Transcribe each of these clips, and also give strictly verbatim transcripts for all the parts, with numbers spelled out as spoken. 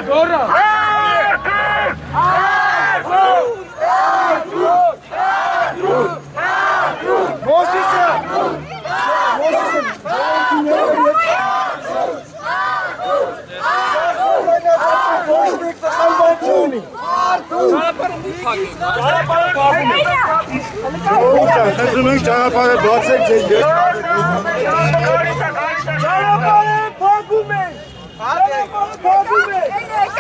Դորա։ Մոսիսը։ Մոսիսը։ Խնդրում ճանապարհը բացեք ձեր երկարը։ Ճանապարհը փակում են։ Ճանապարհը փակում են։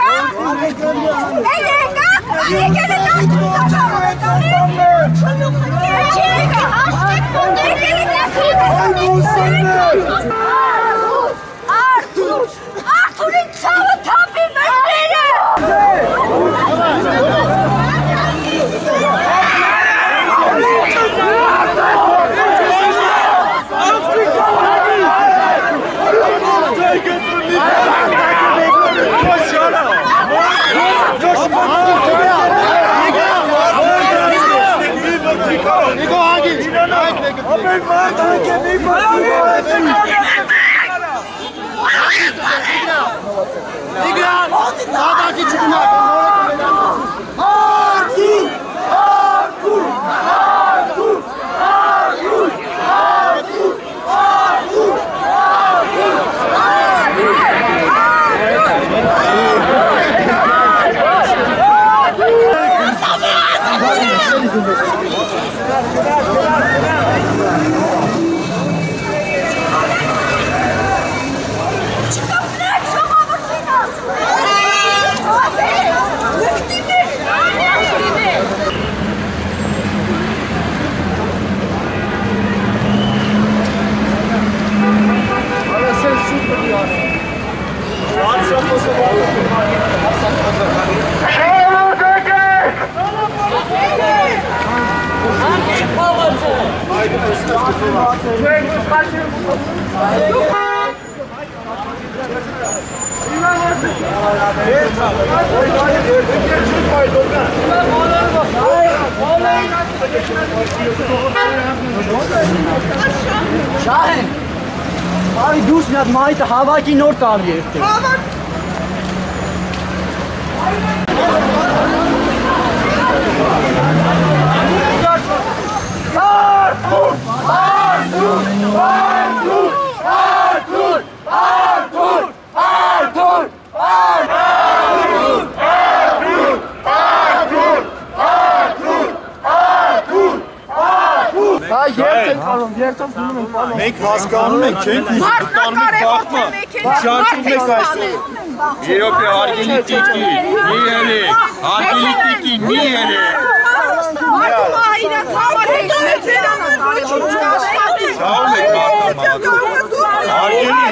Արթուրին ցավը թափի մերները։ Շահեն, բարի դուրս մի հատ մայթը հավաքի նոր տարի երդել։ Հավաք։ Արթուր, Արթուր, Արթուր, Արթուր, Արթուր, Արթուր, Մենք հասկանում ենք, չենք տանում եք բախմա, շանչում եք այսօր։ Իրոք է հարգելի տիկի, մի էլի, հարգելի տիկի, մի էլի։ Մարդու հայրած համար եք ձեր համար ոչինչ չաշխատի։ Շահում եք մարդամաղը։ Հարգելի։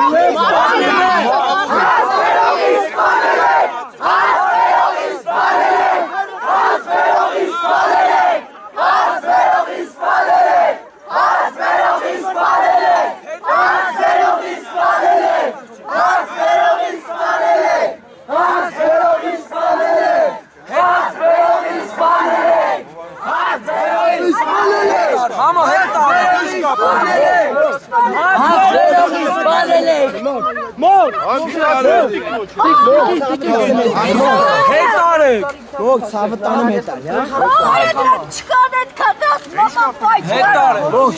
Ո՞ք ցավը տանում հետ արի, հա։ Այո, չկան այդ քատած մամա պայծ։ Հետ արի։ Ո՞ք։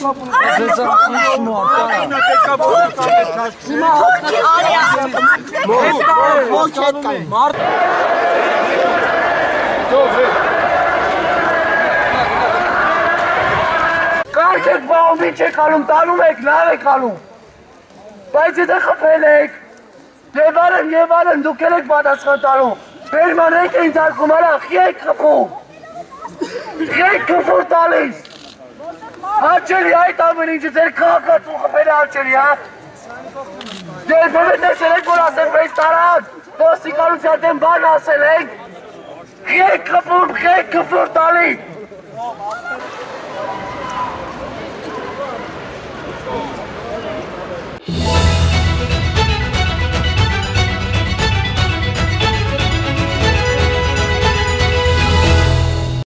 Կարք եք բաղում, ինչ եք ալում, տանում եք, լավ եք ալում։ Բայց եթե խփել եք, և արեն, և արեն, դուք էլ եք պատասխան տալու։ Բերմանեք են ձարկում, արա, խի եք խփում։ Խի եք քֆուր տալիս։ Հաչելի այդ ամեն ինչը ձեր քաղաքացու խփել է հաչելի, հա։ Երբևէ տեսել եք, որ ասեմ վեց տարած, ոստիկանության դեմ բան ասել եք։ Խի եք խփում, խի եք քֆուր տալիս։ Yeah.